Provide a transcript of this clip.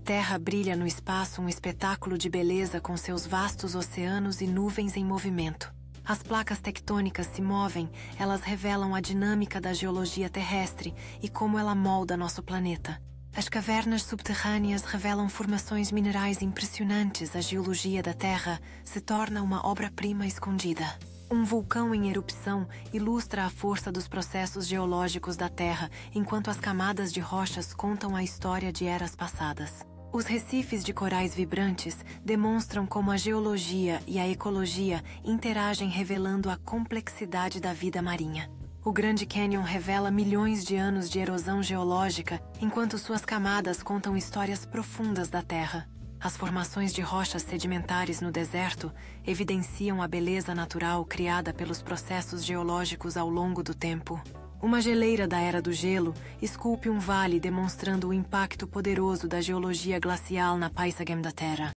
Terra brilha no espaço um espetáculo de beleza com seus vastos oceanos e nuvens em movimento. As placas tectônicas se movem, elas revelam a dinâmica da geologia terrestre e como ela molda nosso planeta. As cavernas subterrâneas revelam formações minerais impressionantes. A geologia da Terra se torna uma obra-prima escondida. Um vulcão em erupção ilustra a força dos processos geológicos da Terra, enquanto as camadas de rochas contam a história de eras passadas. Os recifes de corais vibrantes demonstram como a geologia e a ecologia interagem, revelando a complexidade da vida marinha. O Grand Canyon revela milhões de anos de erosão geológica, enquanto suas camadas contam histórias profundas da Terra. As formações de rochas sedimentares no deserto evidenciam a beleza natural criada pelos processos geológicos ao longo do tempo. Uma geleira da Era do Gelo esculpe um vale demonstrando o impacto poderoso da geologia glacial na paisagem da Terra.